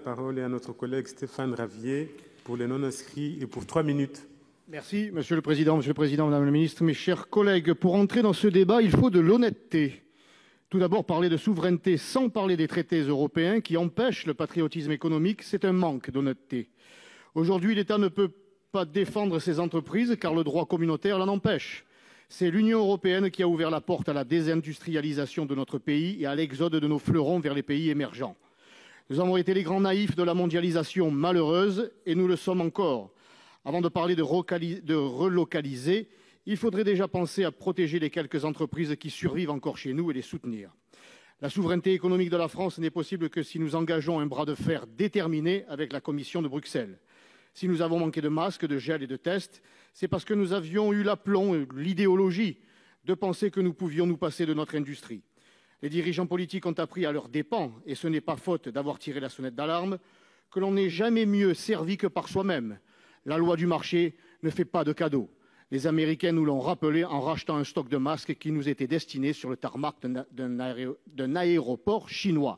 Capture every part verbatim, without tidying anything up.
La parole est à notre collègue Stéphane Ravier pour les non-inscrits et pour trois minutes. Merci, Monsieur le Président, Monsieur le Président, Madame la Ministre, mes chers collègues. Pour entrer dans ce débat, il faut de l'honnêteté. Tout d'abord, parler de souveraineté sans parler des traités européens qui empêchent le patriotisme économique, c'est un manque d'honnêteté. Aujourd'hui, l'État ne peut pas défendre ses entreprises car le droit communautaire l'en empêche. C'est l'Union européenne qui a ouvert la porte à la désindustrialisation de notre pays et à l'exode de nos fleurons vers les pays émergents. Nous avons été les grands naïfs de la mondialisation malheureuse et nous le sommes encore. Avant de parler de, de relocaliser, il faudrait déjà penser à protéger les quelques entreprises qui survivent encore chez nous et les soutenir. La souveraineté économique de la France n'est possible que si nous engageons un bras de fer déterminé avec la Commission de Bruxelles. Si nous avons manqué de masques, de gel et de tests, c'est parce que nous avions eu l'aplomb, l'idéologie de penser que nous pouvions nous passer de notre industrie. Les dirigeants politiques ont appris à leurs dépens, et ce n'est pas faute d'avoir tiré la sonnette d'alarme, que l'on n'est jamais mieux servi que par soi-même. La loi du marché ne fait pas de cadeaux. Les Américains nous l'ont rappelé en rachetant un stock de masques qui nous était destiné sur le tarmac d'un aéré... d'un aéroport chinois.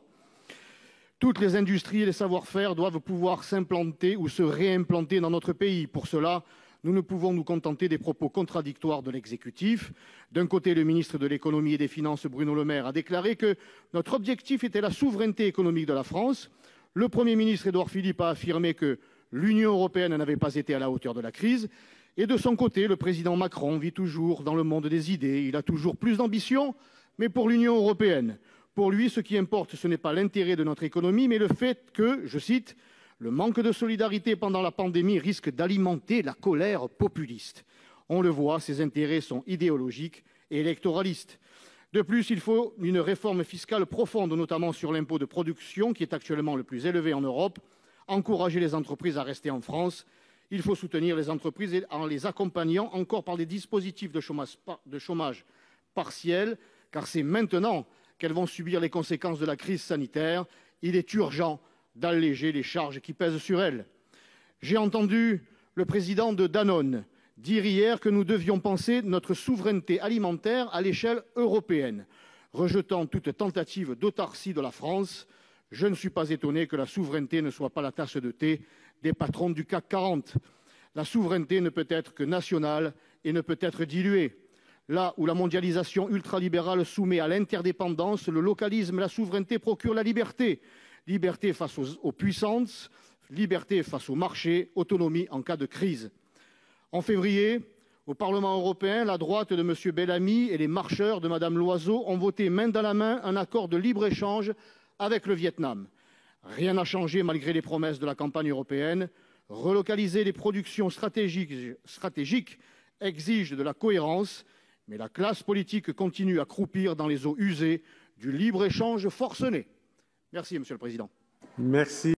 Toutes les industries et les savoir-faire doivent pouvoir s'implanter ou se réimplanter dans notre pays. Pour cela, nous ne pouvons nous contenter des propos contradictoires de l'exécutif. D'un côté, le ministre de l'économie et des finances, Bruno Le Maire, a déclaré que notre objectif était la souveraineté économique de la France. Le Premier ministre, Édouard Philippe, a affirmé que l'Union européenne n'avait pas été à la hauteur de la crise. Et de son côté, le président Macron vit toujours dans le monde des idées. Il a toujours plus d'ambition, mais pour l'Union européenne. Pour lui, ce qui importe, ce n'est pas l'intérêt de notre économie, mais le fait que, je cite, « le manque de solidarité pendant la pandémie risque d'alimenter la colère populiste ». On le voit, ses intérêts sont idéologiques et électoralistes. De plus, il faut une réforme fiscale profonde, notamment sur l'impôt de production, qui est actuellement le plus élevé en Europe, encourager les entreprises à rester en France. Il faut soutenir les entreprises en les accompagnant encore par des dispositifs de chômage, de chômage partiel, car c'est maintenant qu'elles vont subir les conséquences de la crise sanitaire. Il est urgent d'alléger les charges qui pèsent sur elles. J'ai entendu le président de Danone dire hier que nous devions penser notre souveraineté alimentaire à l'échelle européenne, rejetant toute tentative d'autarcie de la France. Je ne suis pas étonné que la souveraineté ne soit pas la tasse de thé des patrons du C A C quarante. La souveraineté ne peut être que nationale et ne peut être diluée. Là où la mondialisation ultralibérale soumet à l'interdépendance, le localisme et la souveraineté procurent la liberté. Liberté face aux, aux puissances, liberté face au marché, autonomie en cas de crise. En février, au Parlement européen, la droite de M. Bellamy et les marcheurs de Mme Loiseau ont voté main dans la main un accord de libre-échange avec le Vietnam. Rien n'a changé malgré les promesses de la campagne européenne. Relocaliser les productions stratégiques, stratégiques exige de la cohérence, mais la classe politique continue à croupir dans les eaux usées du libre-échange forcené. Merci, Monsieur le Président. Merci.